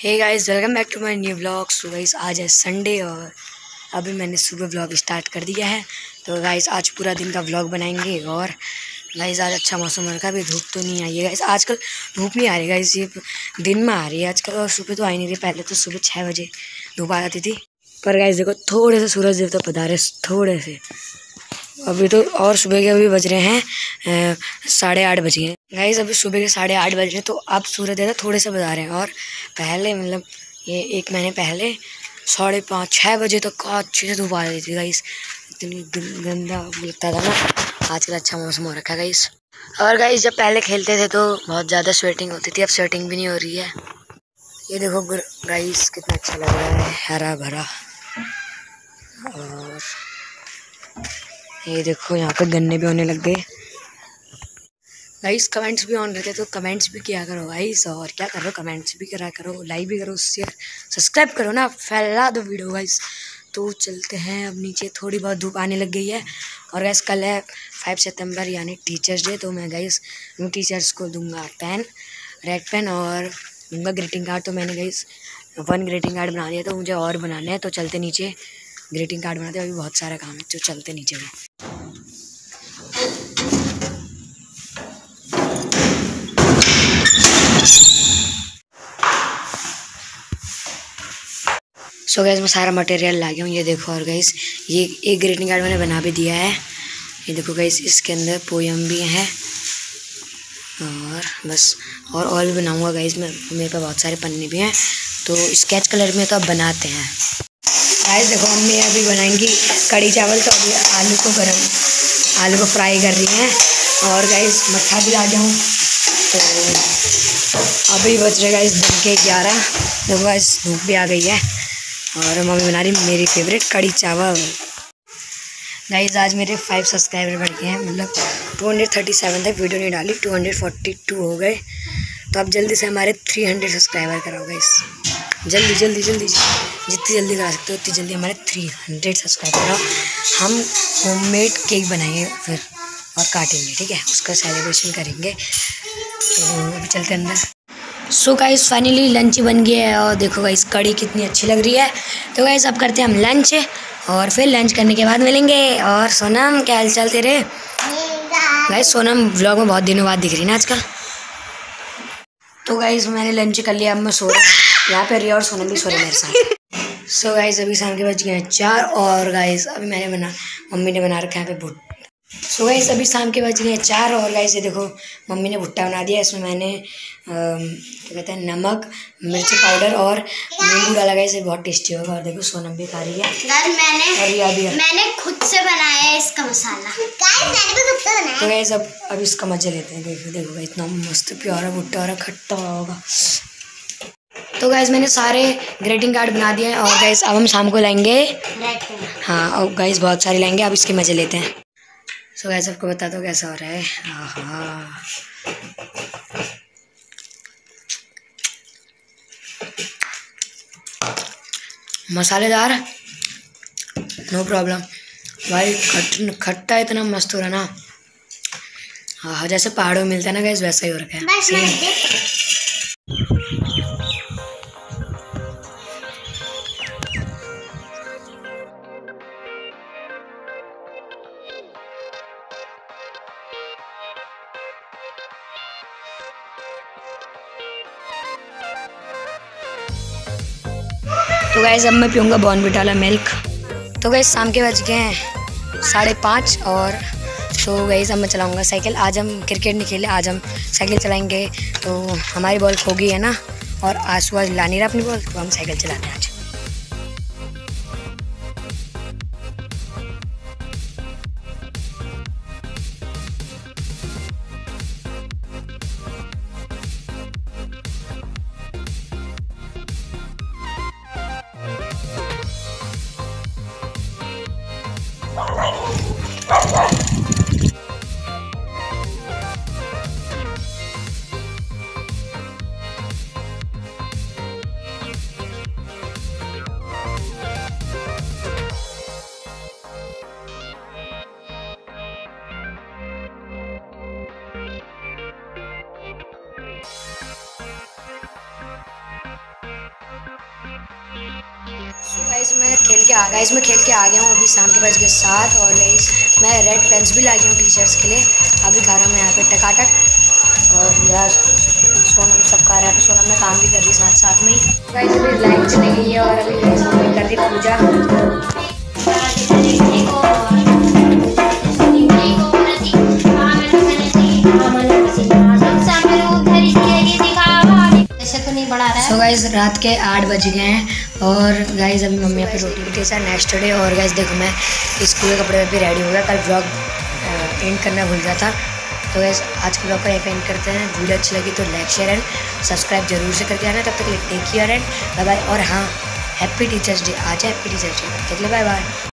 Hey guys, welcome back to my new vlog. So guys, आज है Sunday और अभी मैंने सुबह व्लॉग स्टार्ट कर दिया है। तो गाइस, आज पूरा दिन का व्लॉग बनाएंगे। और गाइस, आज अच्छा मौसम रखा, अभी धूप तो नहीं आई है गाइस। आजकल धूप नहीं आ रही गाइस, ये दिन में आ रही है आजकल। और सुबह तो आ ही नहीं रही, पहले तो सुबह 6 बजे धूप आ जाती थी। पर गाइस देखो, थोड़े से सूरज देवता पधारे, थोड़े से। अभी तो और सुबह के अभी बज रहे हैं 8:30 बज गए गाइस। अभी सुबह के 8:30 बज रहे, तो अब सूरज देवता थोड़े से बता रहे हैं। और पहले मतलब ये 1 महीने पहले 5:30-6 बजे तक का अच्छे से धूप आ रही थी गाइस। इतनी गंदा लगता था ना। आजकल अच्छा मौसम हो रखा है गाइस। और गाइस, जब पहले खेलते थे तो बहुत ज़्यादा स्वेटिंग होती थी, अब स्वेटिंग भी नहीं हो रही है। ये देखो गाइस, कितना अच्छा लग रहा है, हरा भरा। और ये देखो, यहाँ पे गन्ने भी होने लग गए गाइस। कमेंट्स भी ऑन रहते, तो कमेंट्स भी किया करो गाइस। और क्या करो, कमेंट्स भी करा करो, लाइक भी करो, शेयर सब्सक्राइब करो ना, फैला दो वीडियो गाइस। तो चलते हैं अब नीचे, थोड़ी बहुत धूप आने लग गई है। और गाइस, कल है 5 सितंबर यानी टीचर्स डे। तो मैं गाइस टीचर्स को दूंगा पेन, रेड पेन, और दूंगा ग्रीटिंग कार्ड। तो मैंने गाइस 1 ग्रीटिंग कार्ड बना दिया, तो मुझे और बनाने हैं। तो चलते नीचे, ग्रीटिंग कार्ड बनाते हैं, अभी बहुत सारा काम है। तो चलते नीचे में। सो गाइस, मैं सारा मटेरियल ला गया हूँ, ये देखो। और गाइस, ये एक ग्रीटिंग कार्ड मैंने बना भी दिया है। ये देखो गाइस, इसके अंदर पोयम भी है और बस। और भी बनाऊंगा गाइस मैं, मेरे पास बहुत सारे पन्ने भी हैं। तो स्केच कलर में तो अब बनाते हैं गाइस। देखो, मम्मी अभी बनाएंगी कढ़ी चावल। तो अभी आलू को फ्राई कर रही हैं। और गाइस, मट्ठा भी ला गया हूँ। तो अभी बज रहे गाइस दिन के 11। देखो गाइस, धूप भी आ गई है। और मम्मी बना रही मेरी फेवरेट कढ़ी चावल गाइस। आज मेरे 5 सब्सक्राइबर बढ़ गए हैं, मतलब 237 तक वीडियो नहीं डाली, 242 हो गए। तो अब जल्दी से हमारे 300 सब्सक्राइबर कराओ गाइस। जल्दी जल्दी जल्दी, जितनी जल्दी करा सकते हो उतनी जल्दी हमारे 300 सब्सक्राइबर कराओ। हम होममेड केक बनाएंगे फिर और काटेंगे, ठीक है, उसका सेलिब्रेशन करेंगे। तो अभी चलते अंदर। सो गाइस, फाइनली लंच बन गया है। और देखो गाइस, कढ़ी कितनी अच्छी लग रही है। तो गाइस, अब करते हैं हम लंच, और फिर लंच करने के बाद मिलेंगे। और सोनम, क्या हाल चाल तेरे? गाइस, सोनम व्लॉग में बहुत दिनों बाद दिख रही ना आजकल। तो गाइस, मैंने लंच कर लिया, अब मैं सो रहा हूँ। यहाँ पे रिया और सोनम भी सो रहे मेरे साथ। सो गाइस, अभी शाम के बज गए हैं 4। और गाइस, अभी मम्मी ने बना रखा है यहाँ पे भुट्टा। सो गाइस, अभी शाम के बज गए हैं 4। और गाइस, ये देखो, मम्मी ने भुट्टा बना दिया। इसमें मैंने क्या कहते हैं, नमक, मिर्ची पाउडर और नींबू डाला। गाइस, ये बहुत टेस्टी होगा। और देखो, सोनम भी खा रही है। मैंने खुद से बनाया है इसका मसाला। मैंने भी खुद से बनाया। तो गाइस, अब इसका मजा लेते हैं। देखो गाइस, इतना मस्त प्यारा भुट्टा और खट्टा होगा। तो गाइस, मैंने सारे ग्रीटिंग कार्ड बना दिए हैं। और गाइस, अब हम शाम को लाएंगे, हाँ, और गाइस बहुत सारे लाएंगे। अब इसके मजे लेते हैं। सो गाइस, सबको बता दो कैसा हो रहा है। हाँ, मसालेदार, नो प्रॉब्लम भाई। खट्टा इतना मस्त हो रहा ना। हाँ, जैसे पहाड़ों में मिलता है ना गाइस, वैसा ही हो रखा है। तो गाइस, अब मैं पीऊँगा बॉर्नविटा वाला मिल्क। तो गाइस, शाम के बज गए हैं 5:30। और तो गाइस, अब मैं चलाऊँगा साइकिल। आज हम क्रिकेट नहीं खेले, आज हम साइकिल चलाएंगे। तो हमारी बॉल खो गई है ना, और आज सुबह ला नहीं रहा अपनी बॉल, तो हम साइकिल चलाते हैं आज। गाइस मैं खेल के आ गया हूँ, अभी शाम के बज गए 7। और गाइस मैं रेड पेन्स भी ला गया हूँ टीचर्स के लिए। अभी खा रहा हूँ मैं यहाँ पे टकाटक। और यार सोनम सब खा रहा है, सोनम में काम भी कर रही साथ साथ में ही। गाइस अभी लाइट चली गई है और अभी गाइस मम्मी कर रही पूजा। सो गाइस रात के 8 बज गए हैं और गाइस अभी मम्मी अपनी रोटी भी टेस्ट है नेक्स्ट डे। और गाइस देखो मैं स्कूल के कपड़े में भी रेडी हो गया, कल ब्लॉग एंड करना भूल गया था। तो गाइस आज के ब्लॉग को यहीं पे एंड करते हैं। वीडियो अच्छी लगी तो लाइक शेयर एंड सब्सक्राइब जरूर से करके आना। तब तक take care and bye bye. और हाँ हैप्पी टीचर्स डे, आज है happy teachers day. Bye bye.